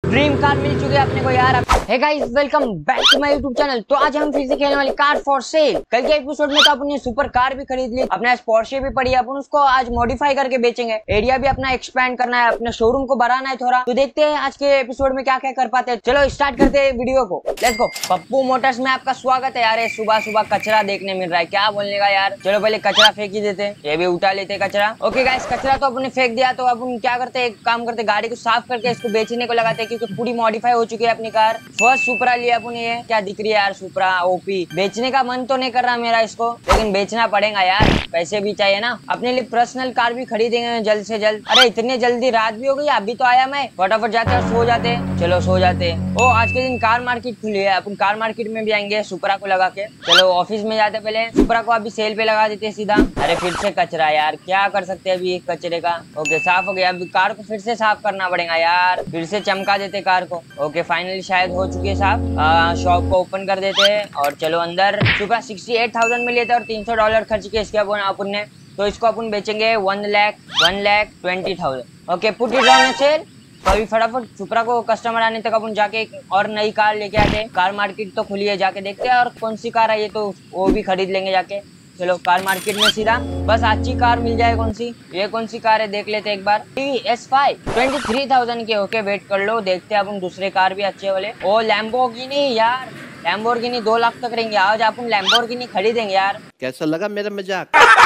Dream car मिल चुकी है अपने को यार। Hey guys, welcome back to my YouTube channel. तो आज हम फिर से खेलने वाली कार फॉर सेल। कल के एपिसोड में तो अपन ने सुपर कार भी खरीद ली, अपने पोर्शे भी पड़ी है, अपन उसको आज मॉडिफाई करके बेचेंगे। एरिया भी अपना एक्सपैंड करना है, अपने शोरूम को बढ़ाना है थोड़ा। तो देखते हैं आज के एपिसोड में क्या क्या कर पाते हैं। चलो स्टार्ट करते हैं वीडियो को, लेट्स गो। पप्पू मोटर्स में आपका स्वागत है यार। सुबह सुबह कचरा देखने मिल रहा है, क्या बोलने का यार। चलो पहले कचरा फेंक ही देते, ये भी उठा लेते कचरा। ओके गाइस, कचरा तो अपन ने फेंक दिया। तो अपन क्या करते, एक काम करते, गाड़ी को साफ करके इसको बेचने को लगाते, क्योंकि पूरी मॉडिफाई हो चुकी है अपनी कार। फर्स्ट सुपरा लिया अपन। ये क्या दिख रही है यार, सुपरा ओपी। बेचने का मन तो नहीं कर रहा मेरा इसको, लेकिन बेचना पड़ेगा यार, पैसे भी चाहिए ना। अपने लिए पर्सनल कार भी खरीदेंगे जल्द से जल्द। अरे इतनी जल्दी, रात भी हो गई, अभी तो आया मैं। फटाफट जाते और सो जाते। चलो सो जाते। ओ आज के दिन कार मार्केट खुली है, अपन कार मार्केट में भी आएंगे सुपरा को लगा के। चलो ऑफिस में जाते, पहले सुपरा को अभी सेल पे लगा देते सीधा। अरे फिर से कचरा यार, क्या कर सकते हैं अभी एक कचरे का। ओके साफ हो गया, अभी कार को फिर से साफ करना पड़ेगा यार। फिर से चमका देते कार को। ओके फाइनली शायद हो चुकी है साफ। शॉप को ओपन कर देते हैं और चलो अंदर। सुपरा 68,000 में लेते और $300 खर्च किया इसके अपन ने। तो इसको अपन बेचेंगे 1,20,000। Okay put it on sale. तो अभी फटाफट सुपरा को कस्टमर आने तक अपन जाके और नई कार लेके आते। कार मार्केट तो खुली है, जाके देखते हैं और कौन सी कार है ये, तो वो भी खरीद लेंगे जाके। चलो कार मार्केट में सीधा, बस अच्छी कार मिल जाए। कौन सी, ये कौन सी कार है देख लेते एक बार। S5 23,000 के। ओके वेट कर लो, देखते हैं अपन दूसरे कार भी अच्छे वाले। ओ लैम्बोर्गिनी यार, लैम्बोर्गिनी 2 लाख तक रहेंगे। आज अपन लैम्बोर्गिनी खरीदेंगे यार। कैसा लगा मेरा मजाक?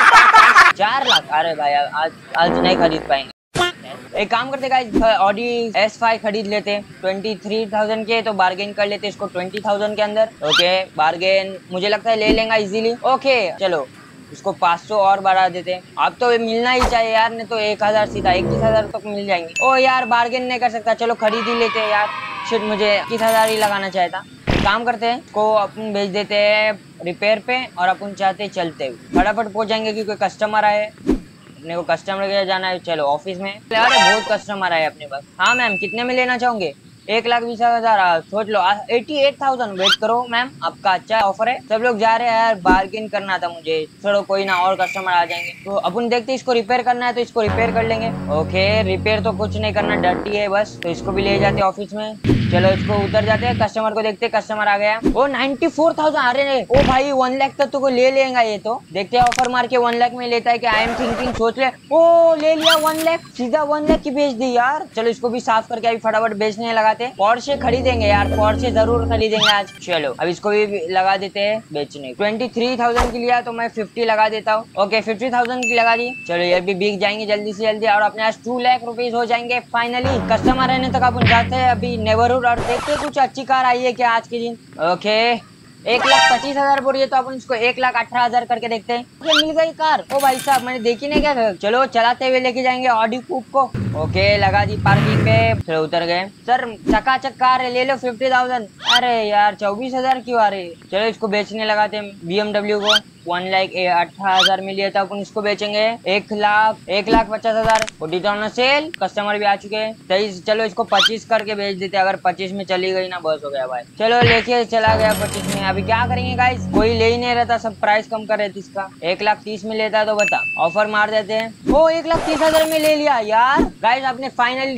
4 लाख? अरे भाई आज नहीं खरीद पाएंगे। एक काम करते गाइस, ऑडी S5 खरीद लेते 23,000 के। तो बार्गेन कर लेते इसको 20,000 के अंदर। ओके बार्गेन मुझे लगता है ले लेंगे इजीली। ओके चलो इसको 500 और बढ़ा देते। अब तो मिलना ही चाहिए यार, नहीं तो 1,000 सीधा 21,000 तक मिल जाएंगे। ओ यार बार्गेन नहीं कर सकता, चलो खरीद ही लेते हैं यार। शिट, मुझे 21,000 ही लगाना चाहिए था। काम करते हैं, को अपन भेज देते हैं रिपेयर पे और अपन चाहते चलते फटाफट पहुंच जाएंगे, क्योंकि कस्टमर आए अपने को। कस्टमर के जाना है। चलो ऑफिस में। अरे बहुत कस्टमर आए अपने पास। हाँ मैम, कितने में लेना चाहोगे? 1,20,000 सोच लो। 88,000। वेट करो मैम, आपका अच्छा ऑफर है। सब लोग जा रहे हैं यार, बार्गेन करना था मुझे। चलो कोई ना, और कस्टमर आ जाएंगे। तो अपन देखते इसको रिपेयर करना है तो इसको रिपेयर कर लेंगे। ओके रिपेयर तो कुछ नहीं करना, डर्टी है बस। तो इसको भी ले जाते ऑफिस में। चलो इसको उतर जाते हैं, कस्टमर को देखते। कस्टमर आ गया। ओ 94,000। अरे ओ भाई 1 लाख तक तो कोई ले लेगा ये। तो देखते हैं ऑफर मार के 1 लाख में लेता है कि। आई एम थिंकिंग, सोच ले। ओ ले लिया 1 लाख, सीधा 1 लाख की बेच दी यार। चलो इसको भी साफ करके अभी फटाफट बेचने लगा। पोर्शे खरीदेंगे यार, पोर्शे जरूर खरीदेंगे आज। चलो अब इसको भी लगा देते हैं बेचने। 23,000 की लिया तो मैं 50 लगा देता हूँ। ओके 50,000 की लगा दी। चलो ये भी बिक जाएंगे जल्दी से जल्दी और अपने पास 2 लाख रुपीज हो जाएंगे फाइनली। कस्टमर रहने तक अपन जाते हैं अभी नेबरहुड और देखते हैं कुछ अच्छी कार आई है क्या आज के दिन। ओके 1,25,000 बोल रही है, तो अपन इसको 1,18,000 करके देखते हैं। ये मिल गई कार। ओ भाई साहब, मैंने देखी नहीं क्या। चलो चलाते हुए लेके जाएंगे ऑडी कूप को। ओके लगा दी पार्किंग पे। चलो उतर गए। सर चकाचक कार है, ले लो 50,000। अरे यार 24,000 क्यों आ रही है। चलो इसको बेचने लगाते हैं BMW को। 1,18,000 में लिया था अपन, इसको बेचेंगे 1,50,000। ऑडिटर सेल, कस्टमर भी आ चुके हैं। 23। चलो इसको 25 करके बेच देते। अगर 25 में चली गई ना, बस हो गया भाई। चलो लेके चला गया 25 में। अभी क्या करेंगे गाइस, कोई ले ही नहीं रहता, सब प्राइस कम कर रहे थे इसका। 1,30,000 में लेता तो बता, ऑफर मार देते हैं। वो 1,30,000 में ले लिया यार। गाइस अपने फाइनली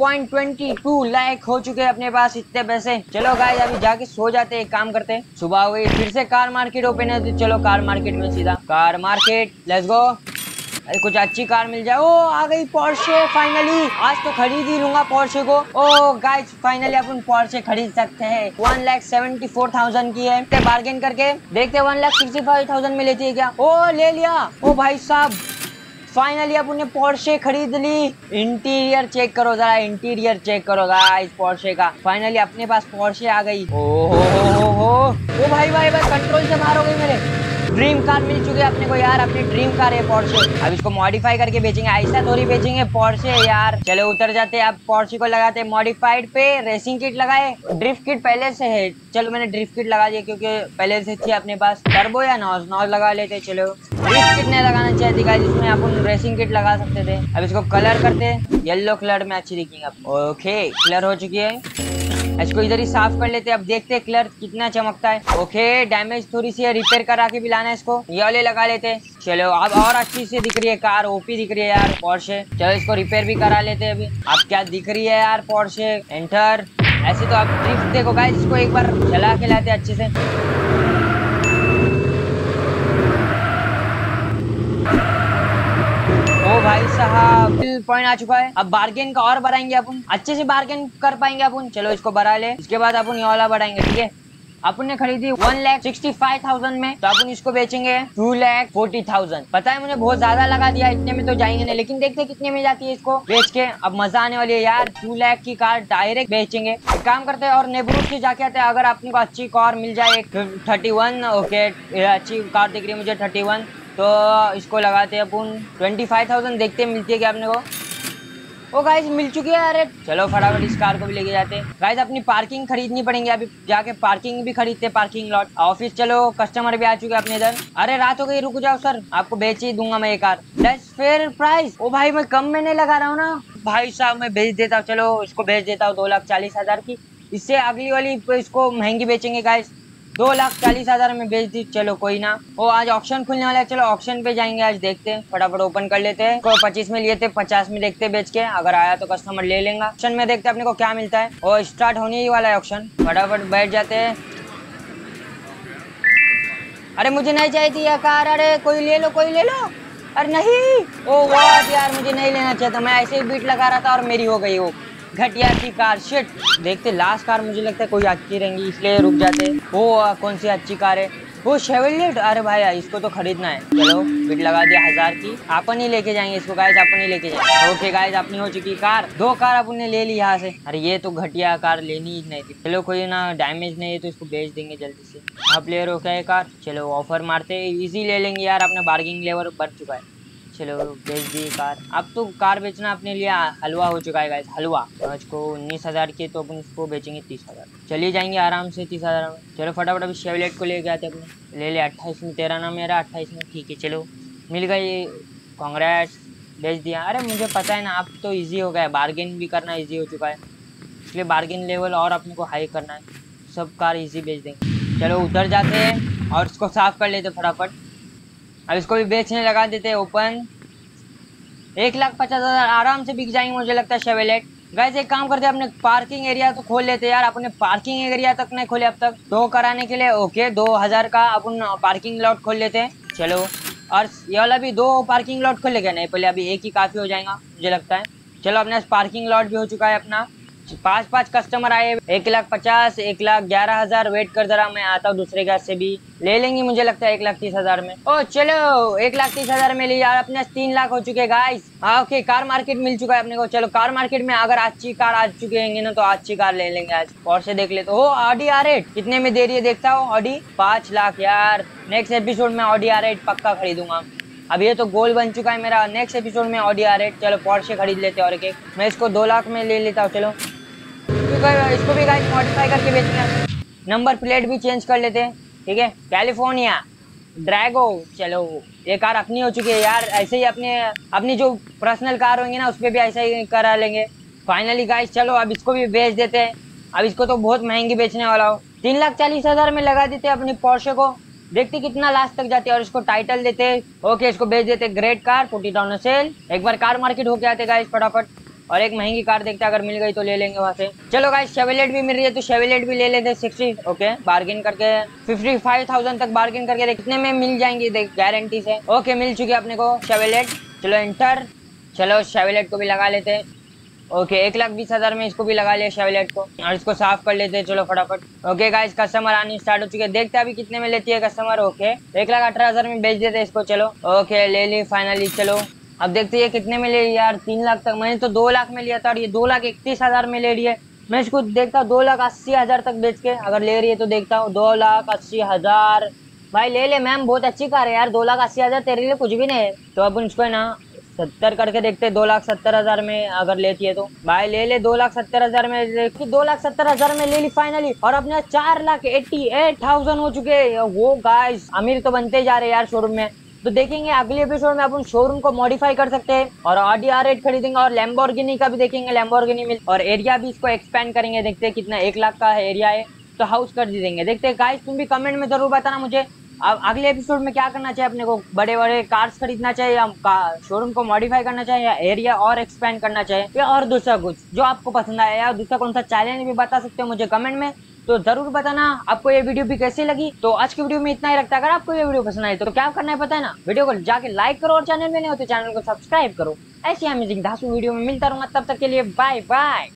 2.22 लाख हो चुके हैं अपने पास इतने पैसे। चलो गाइस अभी जाके सो जाते, एक काम करते। सुबह हो गई, फिर से कार मार्केट ओपन है। तो चलो कार मार्केट में सीधा। Car market, let's go. अरे कुछ अच्छी कार मिल जाए। ओ आ गई पोर्शे फाइनली। आज तो खरीद ही लूंगा पोर्शे को। ओ गाइस फाइनली अपन पोर्शे खरीद सकते हैं। 1,74,000 की है। बार्गेन करके देखते 1,65,000 में लेती है क्या। ओ ले लिया। ओ भाई साहब फाइनली अपन ने पोर्शे खरीद ली। इंटीरियर चेक करो जरा, इंटीरियर चेक करो गाइस पोर्शे का। फाइनली अपने पास पोर्शे आ गई। ओ भाई कंट्रोल से बाहर हो गई मेरे। ड्रीम कार मिल चुकी है अपने को यार, अपनी ड्रीम कार है पोर्शे। अब इसको मॉडिफाई करके बेचेंगे, ऐसा थोड़ी बेचेंगे पोर्शे यार। चलो उतर जाते हैं, अब पोर्शे को लगाते हैं मॉडिफाइड पे। रेसिंग किट लगाए, ड्रिफ्ट किट पहले से है। चलो मैंने ड्रिफ्ट किट लगा दिया, क्योंकि पहले से थी अपने पास। टर्बो या नॉज लगा लेते। चलो ड्रिफ्ट किट नहीं लगाना चाहिए थी, जिसमें अपन रेसिंग किट लगा सकते थे। अब इसको कलर करते, येलो कलर में अच्छी दिखेंगे। ओके कलर हो चुकी है। इसको इधर ही साफ कर लेते हैं। अब देखते हैं कलर कितना चमकता है। ओके, डैमेज थोड़ी सी है, रिपेयर करा के भी लाना है इसको। ये वाले लगा लेते हैं। चलो अब और अच्छी से दिख रही है कार, ओपी दिख रही है यार पोर्शे। चलो इसको रिपेयर भी करा लेते हैं अभी। अब क्या दिख रही है यार पोर्शे। एंटर। ऐसे तो आप ड्रिफ्ट देखो गाइस, इसको एक बार चला के लाते अच्छे से। ओ भाई साहब, पॉइंट आ चुका है। अब बार्गेन का और बढ़ाएंगे अपन, अच्छे से बार्गेन कर पाएंगे अपन। चलो इसको बढ़ा ले, इसके बाद अपन ये वाला बढ़ाएंगे। ठीक है, अपन ने खरीदी 1,65,000 में, तो अपन इसको बेचेंगे 2,40,000। पता है मुझे बहुत ज्यादा लगा दिया, इतने में तो जाएंगे नहीं, लेकिन देखते कितने में जाती है इसको बेच के। अब मजा आने वाली है यार, 2 लाख की कार डायरेक्ट बेचेंगे। एक काम करते हैं और नेबरूड से जाके आते हैं। अगर अपने को अच्छी कार मिल जाए 31, ओके अच्छी कार दिख रही है मुझे 31, तो इसको लगाते हैं अपन 25,000। देखते मिलती है क्या अपने को। ओ गाइस मिल चुकी है। अरे चलो फटाफट इस कार को भी लेके जाते हैं। गाइस अपनी पार्किंग खरीदनी पड़ेंगे, अभी जाके पार्किंग भी खरीदते हैं, पार्किंग लॉट। ऑफिस चलो, कस्टमर भी आ चुके हैं अपने इधर। अरे रात हो गई, रुक जाओ सर, आपको बेच ही दूंगा मैं ये कार। That's fair price. ओ भाई मैं कम में नहीं लगा रहा हूँ ना भाई साहब, मैं बेच देता हूँ। चलो इसको बेच देता हूँ 2,40,000 की। इससे अगली वाली इसको महंगी बेचेंगे गाइस, 2,40,000 में बेच दी। चलो कोई ना, वो आज ऑक्शन खुलने वाला है। चलो ऑक्शन पे जाएंगे आज, देखते हैं, फटाफट ओपन कर लेते हैं। को 25 में लिए थे, 50 में देखते बेच के, अगर आया तो कस्टमर ले लेगा। ऑक्शन में देखते अपने को क्या मिलता है। और स्टार्ट होने ही वाला है ऑक्शन, फटाफट बैठ जाते हैं। अरे मुझे नहीं चाहिए थी यह कार, अरे कोई ले लो, कोई ले लो। अरे नहीं, ओ वाह यार, मुझे नहीं लेना चाहिए था, मैं ऐसे ही बीट लगा रहा था और मेरी हो गई वो घटिया सी कार। शिट, देखते लास्ट कार मुझे लगता है कोई अच्छी रहेंगी, इसलिए रुक जाते। वो कौन सी अच्छी कार है, वो शेवरलेट। अरे भाई इसको तो खरीदना है। चलो बिट लगा दिया 1000 की, अपन ही लेके जाएंगे इसको गाइस, अपन ही लेके जाएंगे। ओके गाइस, अपनी हो चुकी कार, 2 कार अपन ने ले ली यहाँ से। अरे ये तो घटिया कार लेनी ही नहीं थी। चलो कोई ना, डैमेज नहीं है तो इसको बेच देंगे जल्दी से। हाँ प्लेयर हो क्या कार, चलो ऑफर मारते, इजी ले लेंगे यार, अपना बार्गेनिंग लेवल बढ़ चुका है। चलो बेच दी कार। अब तो कार बेचना अपने लिए हलवा हो चुका है गाइस, हलवा। आज को 19,000 की, तो अपन इसको बेचेंगे 30,000, चलिए जाएंगे आराम से 30,000 में। चलो फटाफट अभी शेवलेट को लेके आते अपने। ले ले 28 में, तेरा नाम मेरा 28 में, ठीक है चलो मिल गई, कांग्रेट्स, बेच दिया। अरे मुझे पता है ना, अब तो ईजी हो गया है, बार्गेन भी करना ईजी हो चुका है, इसलिए बार्गेन लेवल और अपने को हाई करना है, सब कार ईजी बेच देंगे। चलो उधर जाते हैं और इसको साफ कर लेते फटाफट। अब इसको भी बेचने लगा देते हैं ओपन। 1,50,000 आराम से बिक जाएंगे मुझे लगता है शेवलेट। गाइस एक काम करते हैं, अपने पार्किंग एरिया तो खोल लेते हैं यार, अपने पार्किंग एरिया तक नहीं खोले अब तक, तो कराने के लिए ओके 2,000 का अपन पार्किंग लॉट खोल लेते हैं। चलो और ये वाला भी 2 पार्किंग लॉट खोल लेगा, नहीं पहले अभी एक ही काफी हो जाएगा मुझे लगता है। चलो अपने पार्किंग लॉट भी हो चुका है अपना। 5 कस्टमर आए, 1,50,000, 1,11,000। वेट कर जरा, मैं आता हूँ दूसरे गैस से भी ले लेंगे मुझे लगता है 1,30,000 में। ओ चलो 1,30,000 में ले यार, अपने 3 लाख हो चुके गाइस। हाँ ओके, कार मार्केट मिल चुका है अपने को। चलो कार मार्केट में अगर अच्छी कार आ चुके हैं ना, तो अच्छी कार ले लेंगे आज। और से देख ले तो ऑडी R8 कितने में दे रही है, देखता हूँ। ऑडी 5 लाख यार, नेक्स्ट एपिसोड में ऑडी R8 पक्का खरीदूंगा। अब ये तो गोल बन चुका है मेरा, नेक्स्ट एपिसोड में ऑडी R8। चलो पोर्शे खरीद लेते हैं और एक, मैं इसको 2 लाख में ले लेता हूँ। चलो इसको भी गाइस मॉडिफाई करके बेचेंगे, नंबर प्लेट भी चेंज कर लेते हैं। ठीक है, कैलिफोर्निया ड्रैगो। चलो ये कार अपनी हो चुकी है यार, ऐसे ही अपनी जो पर्सनल कार होंगी ना, उस पर भी ऐसा ही करा लेंगे फाइनली गाइस। चलो अब इसको भी बेच देते हैं। अब इसको तो बहुत महंगी बेचने वाला हो, 3,40,000 में लगा देते हैं अपनी पोर्शे को, देखते कितना लास्ट तक जाते हैं और इसको टाइटल देते। ओके इसको बेच देते, great car, put it on sale. एक बार कार मार्केट होके आते गाइस फटाफट, और एक महंगी कार देखते, अगर मिल गई तो ले लेंगे वहां से। चलो गाइस शेवलेट भी मिल रही है तो शेवलेट भी ले लेते 60। ओके बार्गेन करके 55,000 तक बार्गेन करके कितने में मिल जाएंगी देख, गारंटी से। ओके मिल चुकी है अपने को शेवलेट। चलो एंटर। चलो शेवलेट को भी लगा लेते हैं। ओके 1,20,000 में इसको भी लगा लिया शेवलेट को, और इसको साफ कर लेते हैं। चलो फटाफट। ओके गाइस कस्टमर आने स्टार्ट हो चुके हैं, देखते हैं अभी कितने में लेती है कस्टमर। ओके 1,18,000 में बेच देते हैं इसको। चलो ओके ले ली फाइनली। चलो अब देखते हैं कितने में ले यार, 3 लाख तक, मैंने तो 2 लाख में लिया था और ये 2,31,000 में ले रही है। मैं इसको देखता हूँ 2,80,000 तक बेच के, अगर ले रही है तो देखता हूँ 2,80,000। भाई ले ले मैम, बहुत अच्छी कार है यार, 2,80,000 तेरे लिए कुछ भी नहीं है। तो अपन इसको है ना 70 करके देखते, 2,70,000 में अगर लेती है तो। भाई ले ले 2,70,000 में, 2,70,000 में ले ली फाइनली, और अपने 4,88,000 हो चुके हैं। वो गाइस अमीर तो बनते जा रहे यार शोरूम में। तो देखेंगे अगले एपिसोड में अपन शोरूम को मॉडिफाई कर सकते हैं और ऑडी R8 खरीदेंगे और लैम्बोर्गिनी का भी देखेंगे, लैम्बोर्गिनी मिल और एरिया भी इसको एक्सपेंड करेंगे, देखते हैं कितना 1 लाख का एरिया है तो हाउस कर देंगे। देखते हैं गाइस, तुम भी कमेंट में जरूर बताना मुझे अब अगले एपिसोड में क्या करना चाहिए, अपने को बड़े बड़े कार्स खरीदना चाहिए या शोरूम को मॉडिफाई करना चाहिए या एरिया और एक्सपेंड करना चाहिए या और दूसरा कुछ जो आपको पसंद आया या दूसरा कौन सा चैलेंज भी बता सकते हो मुझे कमेंट में। तो जरूर बताना आपको ये वीडियो भी कैसी लगी। तो आज की वीडियो में इतना ही रखता है। अगर आपको ये वीडियो पसंद आई तो क्या करना है पता है ना, वीडियो को जाके लाइक करो और चैनल में नहीं हो तो चैनल को सब्सक्राइब करो। ऐसी अमेजिंग धांसू वीडियो में मिलता रहूंगा, तब तक के लिए बाय बाय।